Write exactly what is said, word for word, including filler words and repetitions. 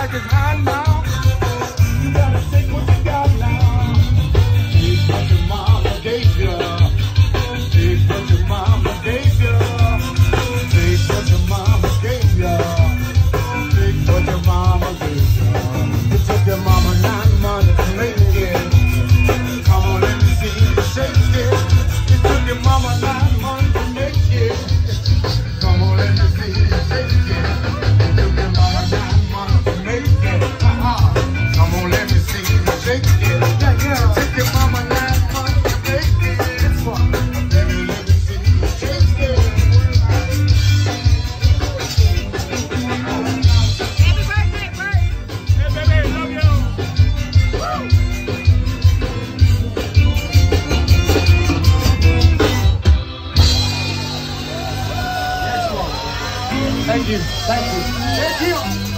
like it's hot now. You gotta take what you got now. Take what your mama gave you. Take what your mama gave you. Take what your mama gave you. Take what your mama gave you. It took your mama nine months to make it. Come on, let me see you shake it. It took your mama nine months to make it. Come on, let me see you shake it. It took your mama nine months to make it. Uh-huh. Come on, let me see you shake it. Yeah, yeah. It took your mama nine months to make it. It's fun. Let me, let me see you shake it. Happy birthday, Bert. Hey, baby, love you. Woo. Thank you. Thank you. Thank you.